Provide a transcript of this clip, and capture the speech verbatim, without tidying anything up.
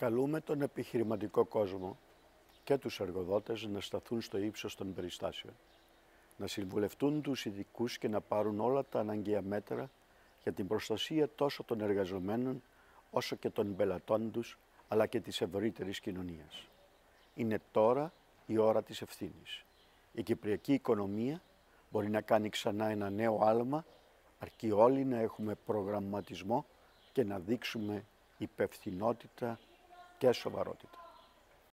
Καλούμε τον επιχειρηματικό κόσμο και τους εργοδότες να σταθούν στο ύψος των περιστάσεων, να συμβουλευτούν τους ειδικούς και να πάρουν όλα τα αναγκαία μέτρα για την προστασία τόσο των εργαζομένων όσο και των πελατών τους, αλλά και της ευρύτερης κοινωνίας. Είναι τώρα η ώρα της ευθύνης. Η κυπριακή οικονομία μπορεί να κάνει ξανά ένα νέο άλμα, αρκεί όλοι να έχουμε προγραμματισμό και να δείξουμε υπευθυνότητα και σοβαρότητα.